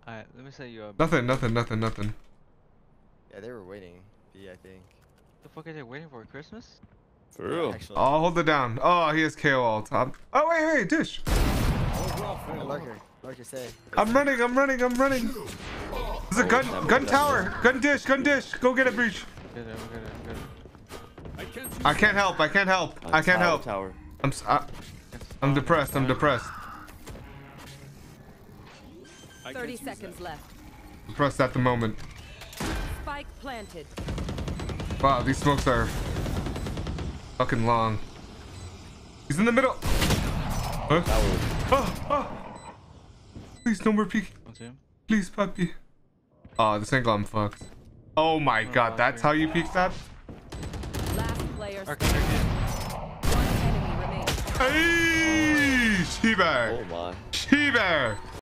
Alright, let me set you up. Nothing. Yeah, they were waiting. B, I think. The fuck are they waiting for? Christmas? For real. Actually, Oh, hold it down. Oh, he has KO all top. Oh, wait, dish. Lurker, say. I'm running. There's a gun tower. Gun dish. Go get it, breach. Get it. I can't help. I can't help. Tower. I'm depressed. 30 seconds left. Depressed at the moment. Spike planted. Wow, these smokes are fucking long. He's in the middle. Huh? Oh. Please, no more peeking. Please, puppy. Oh, this angle, I'm fucked. Oh my god, that's how you peek that? Last player standing. One enemy remains. Hey, She-Bear. Oh my. She-Bear.